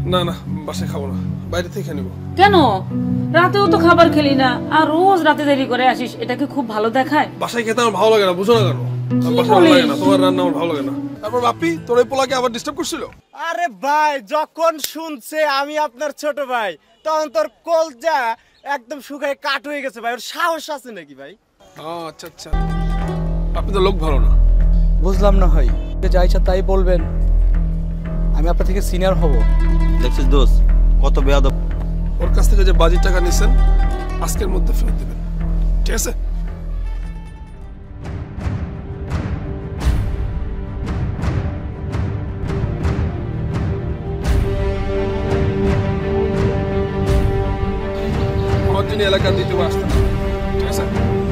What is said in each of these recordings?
না না, বাসায় খাবো না, বাইরে থেকে নিব। কেন? রাতেও তো খাবার খেলি না, আর রোজ রাতে দেরি করে আসিস, এটা কি খুব ভালো দেখায়? বাসায় খেতে আমার ভালো লাগে না, বুঝো না কেন? বাসায় ভালো লাগে না, তোমার রান্না আমার ভালো লাগে না। তারপর বাপ্পি, তোর এই পোলাকে আবার ডিস্টার্ব করছিল? আরে ভাই, যখন শুনছে আমি আপনার ছোট ভাই, তখন তোর কলজা একদম শুকায় কাট হয়ে গেছে ভাই। ওর সাহস আছে নাকি ভাই? আচ্ছা আচ্ছা, আপনি তো লোক ভালো না। বুঝলাম না ভাই, যা ইচ্ছা তাই বলবেন, আমি আপনার থেকে সিনিয়র হব। দেখছিস দোস্ত কত বেয়াদব। ওর কাছ থেকে যে বাজির টাকা নিছেন আজকের মধ্যে ফেরত দেবেন, ঠিক আছে? আমার জন্য এলাকার দ্বিতীয় আসতে না, ঠিক আছে?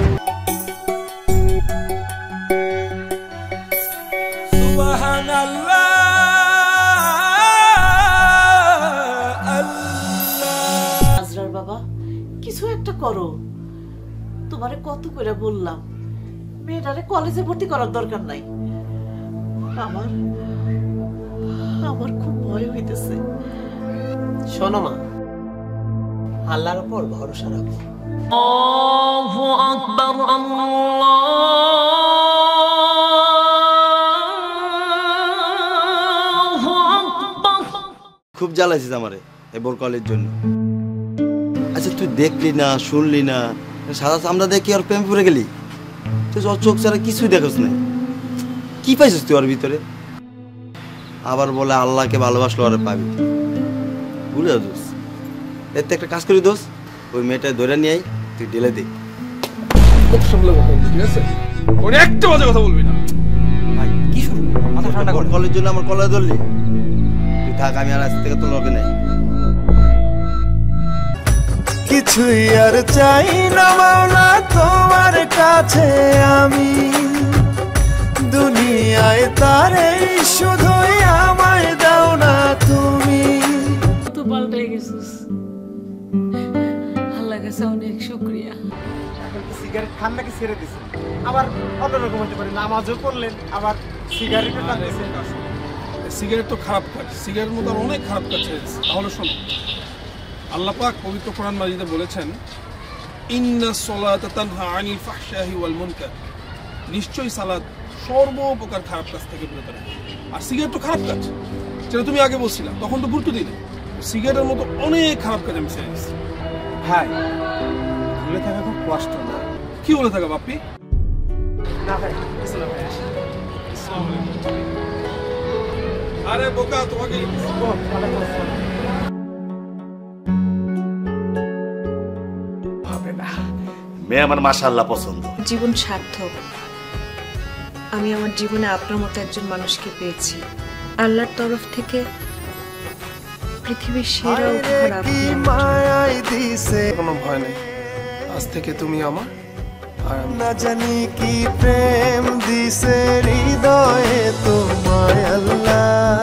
আজরার বাবা, কিছু একটা করো। তোমারে কত করে বললাম মেয়েটারে কলেজে ভর্তি করার দরকার নাই। আমার আমার খুব ভয় হইতেছে। শোনো মা, আল্লাহর উপর ভরসা রাখো। আল্লাহু আকবার, আল্লাহু আকবার। খুব জ্বালাইছিস আমারে এই বোরকলের জন্য। আচ্ছা তুই দেখলি না, শুনলি না, সাদা চামড়া দেখি আর প্রেম পড়ে গেলি? তুই ওর চোখ ছাড়া কিছুই দেখোস না। কি পাইছিস তুই ওর ভিতরে? আবার বলে আল্লাহকে ভালোবাসলো আর পাবি। ভুলে যা দোষ। এর তো একটা কাজ করি দোষ, ওই মেয়েটা ধরে নিয়ে আই, তুই ঢেলে দে। খুব সামলে কথা বলবি, ঠিক আছে? ওর একটা বাজে কথা বলবি না। ভাই কি শুরু, মাথা ঠান্ডা কর। কলের জন্য আমার কলেজ ধরলি? তুই থাক, আমি আর আজ থেকে তোর লগে নাই। কিছুই আর চাই না মাওলা তোমার কাছে আমি, দুনিয়ায় তারে শুধুই আমায় দাও না তুমি। তো পাল্টে গেছিস, আল্লাহর কাছে অনেক শুকরিয়া। সিগারেট খান নাকি ছেড়ে দিছেন? আবার অন্যরকম হতে পারে, নামাজও পড়লেন আবার সিগারেটও টানতেছেন। সিগারেট তো খারাপ কাজ, সিগারেটের মতো আর অনেক খারাপ কাজ ছেড়েছে। তাহলে শোনো, আল্লাহ পাক পবিত্র কোরআন মাজিদে বলেছেন, ইন্নাস সালাতা তানহা আনিল ফাহশাহি ওয়াল মুনকার, নিশ্চয়ই সালাত সর্বপ্রকার খারাপ কাজ থেকে বিরত রাখে। আর সিগারেট তো খারাপ কাজ, যেটা তুমি আগে বলছিলা, তখন তো গুরুত্ব দিলে। সিগারেটের মতো অনেক খারাপ কাজ আমি ছেড়ে দিচ্ছি। ভাই, ভুলে থাকা খুব কষ্ট না? কি বলে থাকা বাপ্পি? না ভাই, কিছু না ভাই, আসি। আরে বোকা, তোমাকে হবে না। মেয়ে আমার মাশাআল্লাহ পছন্দ। জীবন সার্থক। আমি আমার জীবনে আপনার মতো একজন মানুষকে পেয়েছি। আল্লাহর তরফ থেকে পৃথিবীর সেরা উপহার আপনি আমার। কোনো ভয় নেই, আজ থেকে তুমি আমার আর আমি। না জানি কি প্রেম দিছে হৃদয়ে তোমায় আল্লাহ।